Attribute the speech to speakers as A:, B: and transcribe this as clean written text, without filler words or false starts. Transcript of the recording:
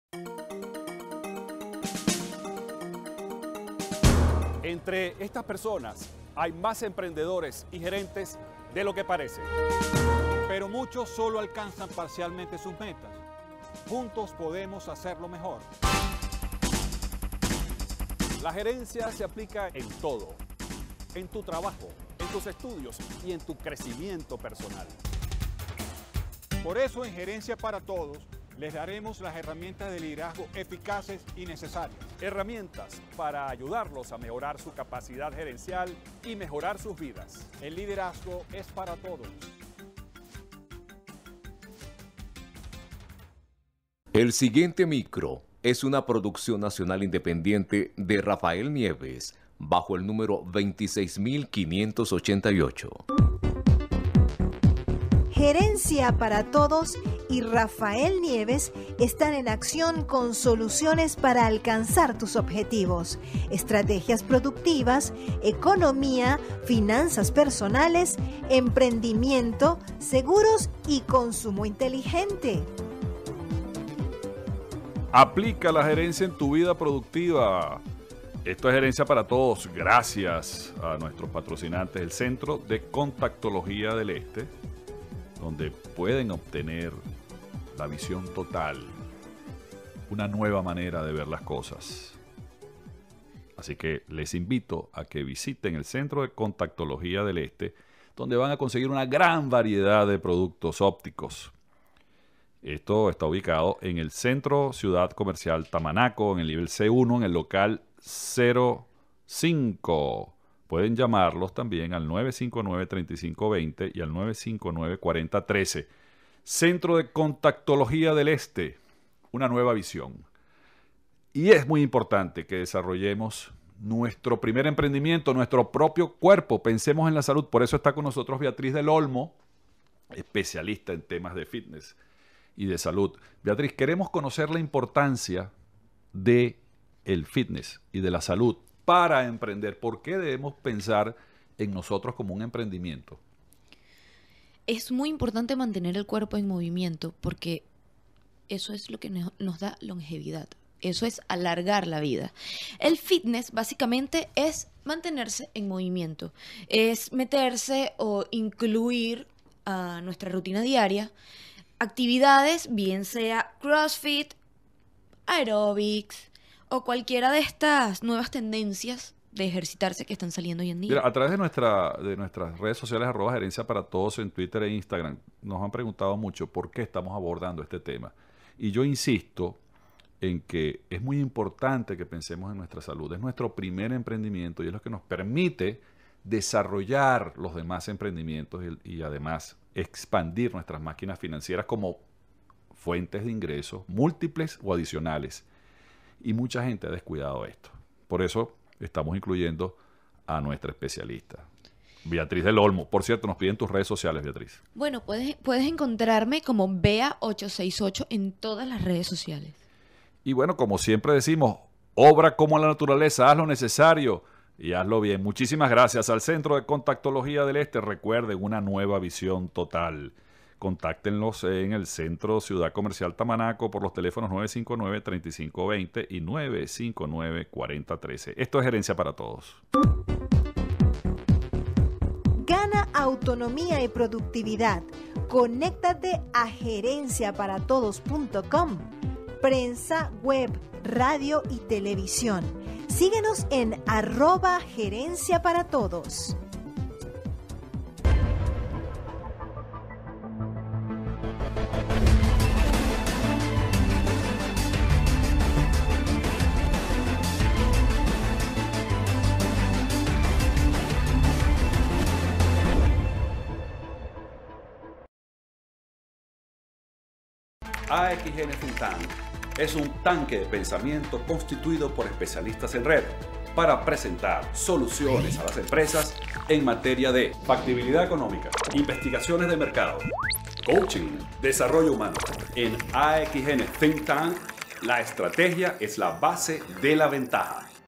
A: Entre estas personas hay más emprendedores y gerentes de lo que parece.
B: Pero muchos solo alcanzan parcialmente sus metas. Juntos podemos hacerlo mejor.
A: La gerencia se aplica en todo, en tu trabajo, en tus estudios y en tu crecimiento personal.
B: Por eso en Gerencia para Todos les daremos las herramientas de liderazgo eficaces y necesarias.
A: Herramientas para ayudarlos a mejorar su capacidad gerencial y mejorar sus vidas.
B: El liderazgo es para todos.
C: El siguiente micro es una producción nacional independiente de Rafael Nieves, bajo el número 26588.
D: Gerencia para Todos y Rafael Nieves están en acción con soluciones para alcanzar tus objetivos, estrategias productivas, economía, finanzas personales, emprendimiento, seguros y consumo inteligente.
E: Aplica la gerencia en tu vida productiva. Esto es Gerencia para Todos, gracias a nuestros patrocinantes, el Centro de Contactología del Este, donde pueden obtener la visión total, una nueva manera de ver las cosas. Así que les invito a que visiten el Centro de Contactología del Este, donde van a conseguir una gran variedad de productos ópticos. Esto está ubicado en el Centro Ciudad Comercial Tamanaco, en el nivel C1, en el local 05. Pueden llamarlos también al 959-3520 y al 959-4013. Centro de Contactología del Este, una nueva visión. Y es muy importante que desarrollemos nuestro primer emprendimiento, nuestro propio cuerpo. Pensemos en la salud. Por eso está con nosotros Beatriz del Olmo, especialista en temas de fitness y de salud. Beatriz, queremos conocer la importancia del fitness y de la salud para emprender. ¿Por qué debemos pensar en nosotros como un emprendimiento?
F: Es muy importante mantener el cuerpo en movimiento porque eso es lo que nos da longevidad. Eso es alargar la vida. El fitness básicamente es mantenerse en movimiento. Es meterse o incluir a nuestra rutina diaria actividades, bien sea CrossFit, aerobics o cualquiera de estas nuevas tendencias de ejercitarse que están saliendo hoy en día.
E: Mira, a través de nuestras redes sociales, @gerencia para todos en Twitter e Instagram, nos han preguntado mucho por qué estamos abordando este tema. Y yo insisto en que es muy importante que pensemos en nuestra salud. Es nuestro primer emprendimiento y es lo que nos permite desarrollar los demás emprendimientos y además expandir nuestras máquinas financieras como fuentes de ingresos múltiples o adicionales. Y mucha gente ha descuidado esto. Por eso estamos incluyendo a nuestra especialista, Beatriz del Olmo. Por cierto, nos piden tus redes sociales, Beatriz.
F: Bueno, puedes encontrarme como Bea868 en todas las redes sociales.
E: Y bueno, como siempre decimos, obra como la naturaleza, haz lo necesario y hazlo bien. Muchísimas gracias al Centro de Contactología del Este. Recuerden, una nueva visión total. Contáctenlos en el Centro Ciudad Comercial Tamanaco por los teléfonos 959-3520 y 959-4013. Esto es Gerencia para Todos.
D: Gana autonomía y productividad. Conéctate a gerenciaparatodos.com. Prensa, web, radio y televisión. Síguenos en @gerencia para todos.
A: AXN Think Tank es un tanque de pensamiento constituido por especialistas en red para presentar soluciones a las empresas en materia de factibilidad económica, investigaciones de mercado, coaching, desarrollo humano. En AXN Think Tank, la estrategia es la base de la ventaja.